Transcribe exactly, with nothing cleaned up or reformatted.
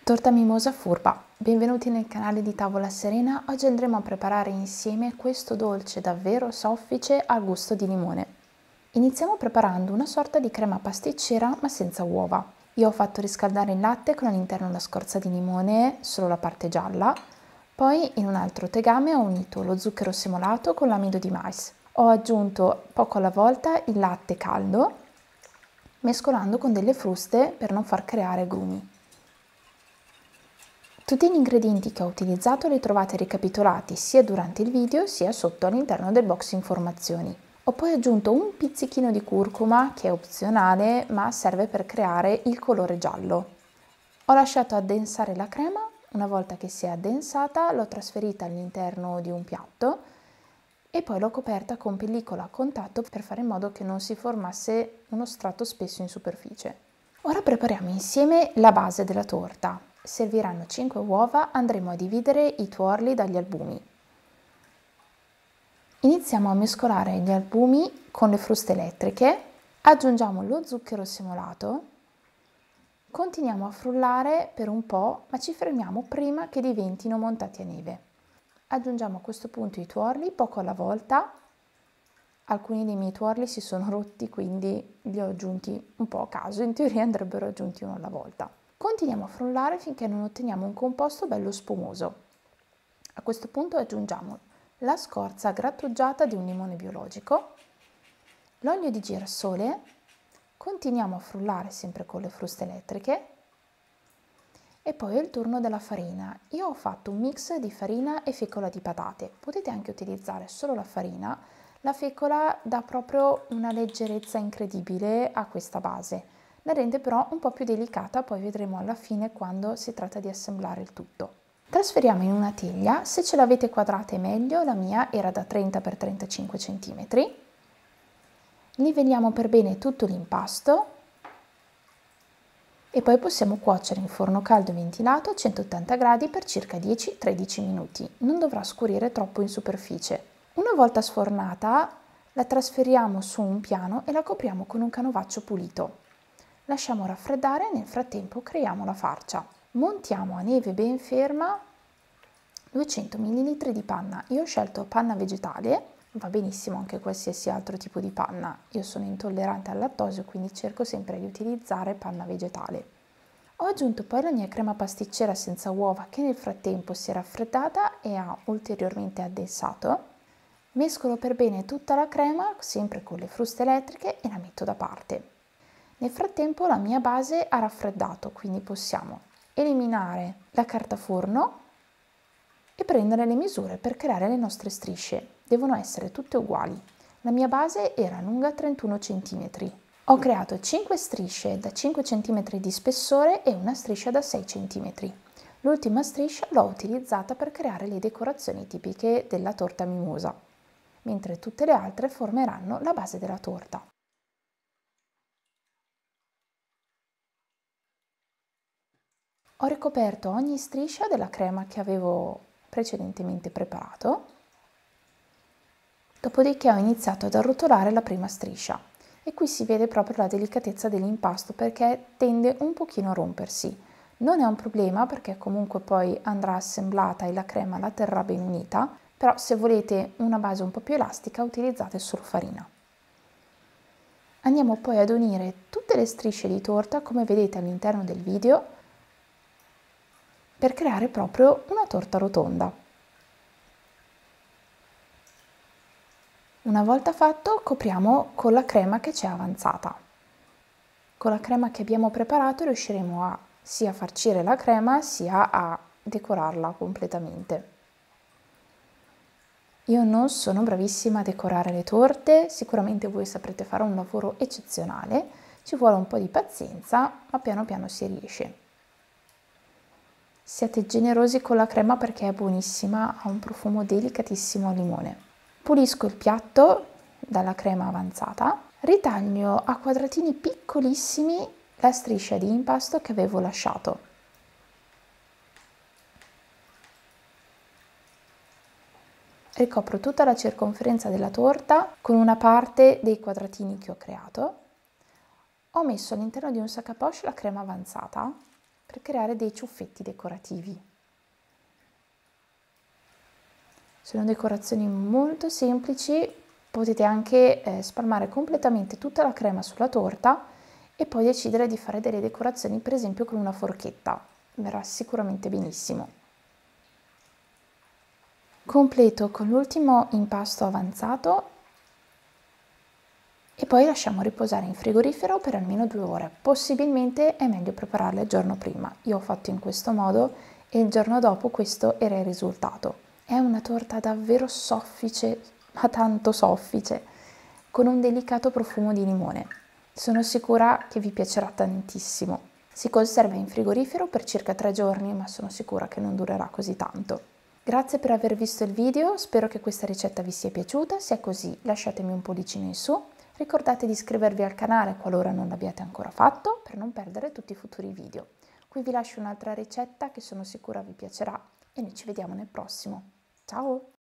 Torta mimosa furba, benvenuti nel canale di Tavola Serena. Oggi andremo a preparare insieme questo dolce davvero soffice al gusto di limone. Iniziamo preparando una sorta di crema pasticcera ma senza uova. Io ho fatto riscaldare il latte con all'interno la scorza di limone, solo la parte gialla. Poi in un altro tegame ho unito lo zucchero semolato con l'amido di mais. Ho aggiunto poco alla volta il latte caldo, mescolando con delle fruste per non far creare grumi. Tutti gli ingredienti che ho utilizzato li trovate ricapitolati sia durante il video sia sotto all'interno del box informazioni. Ho poi aggiunto un pizzichino di curcuma che è opzionale ma serve per creare il colore giallo. Ho lasciato addensare la crema, una volta che si è addensata l'ho trasferita all'interno di un piatto e poi l'ho coperta con pellicola a contatto per fare in modo che non si formasse uno strato spesso in superficie. Ora prepariamo insieme la base della torta. Serviranno cinque uova, andremo a dividere i tuorli dagli albumi. Iniziamo a mescolare gli albumi con le fruste elettriche, aggiungiamo lo zucchero semolato, continuiamo a frullare per un po', ma ci fermiamo prima che diventino montati a neve. Aggiungiamo a questo punto i tuorli poco alla volta. Alcuni dei miei tuorli si sono rotti, quindi li ho aggiunti un po' a caso, in teoria andrebbero aggiunti uno alla volta. Continuiamo a frullare finché non otteniamo un composto bello spumoso. A questo punto aggiungiamo la scorza grattugiata di un limone biologico, l'olio di girasole, continuiamo a frullare sempre con le fruste elettriche e poi è il turno della farina. Io ho fatto un mix di farina e fecola di patate, potete anche utilizzare solo la farina, la fecola dà proprio una leggerezza incredibile a questa base. La rende però un po' più delicata, poi vedremo alla fine quando si tratta di assemblare il tutto. Trasferiamo in una teglia, se ce l'avete quadrata è meglio, la mia era da trenta per trentacinque centimetri. Livelliamo per bene tutto l'impasto e poi possiamo cuocere in forno caldo ventilato a centottanta gradi per circa dieci tredici minuti. Non dovrà scurire troppo in superficie. Una volta sfornata la trasferiamo su un piano e la copriamo con un canovaccio pulito. Lasciamo raffreddare e nel frattempo creiamo la farcia. Montiamo a neve ben ferma duecento millilitri di panna. Io ho scelto panna vegetale, va benissimo anche qualsiasi altro tipo di panna. Io sono intollerante al lattosio, quindi cerco sempre di utilizzare panna vegetale. Ho aggiunto poi la mia crema pasticcera senza uova che nel frattempo si è raffreddata e ha ulteriormente addensato. Mescolo per bene tutta la crema, sempre con le fruste elettriche, e la metto da parte. Nel frattempo la mia base ha raffreddato, quindi possiamo eliminare la carta forno e prendere le misure per creare le nostre strisce. Devono essere tutte uguali. La mia base era lunga trentuno centimetri. Ho creato cinque strisce da cinque centimetri di spessore e una striscia da sei centimetri. L'ultima striscia l'ho utilizzata per creare le decorazioni tipiche della torta mimosa, mentre tutte le altre formeranno la base della torta. Ho ricoperto ogni striscia della crema che avevo precedentemente preparato, dopodiché ho iniziato ad arrotolare la prima striscia e qui si vede proprio la delicatezza dell'impasto perché tende un pochino a rompersi. Non è un problema perché comunque poi andrà assemblata e la crema la terrà ben unita, però se volete una base un po' più elastica utilizzate solo farina. Andiamo poi ad unire tutte le strisce di torta come vedete all'interno del video per creare proprio una torta rotonda. Una volta fatto copriamo con la crema che ci è avanzata. Con la crema che abbiamo preparato riusciremo a sia farcire la crema sia a decorarla completamente. Io non sono bravissima a decorare le torte, sicuramente voi saprete fare un lavoro eccezionale, ci vuole un po' di pazienza, ma piano piano si riesce. Siate generosi con la crema perché è buonissima, ha un profumo delicatissimo al limone. Pulisco il piatto dalla crema avanzata, ritaglio a quadratini piccolissimi la striscia di impasto che avevo lasciato. Ricopro tutta la circonferenza della torta con una parte dei quadratini che ho creato. Ho messo all'interno di un sac à poche la crema avanzata per creare dei ciuffetti decorativi. Sono decorazioni molto semplici, potete anche eh, spalmare completamente tutta la crema sulla torta e poi decidere di fare delle decorazioni, per esempio con una forchetta, verrà sicuramente benissimo. Completo con l'ultimo impasto avanzato e poi lasciamo riposare in frigorifero per almeno due ore. Possibilmente è meglio prepararle il giorno prima. Io ho fatto in questo modo e il giorno dopo questo era il risultato. È una torta davvero soffice, ma tanto soffice, con un delicato profumo di limone. Sono sicura che vi piacerà tantissimo. Si conserva in frigorifero per circa tre giorni, ma sono sicura che non durerà così tanto. Grazie per aver visto il video, spero che questa ricetta vi sia piaciuta, se è così lasciatemi un pollicino in su, ricordate di iscrivervi al canale qualora non l'abbiate ancora fatto per non perdere tutti i futuri video. Qui vi lascio un'altra ricetta che sono sicura vi piacerà e noi ci vediamo nel prossimo. Ciao!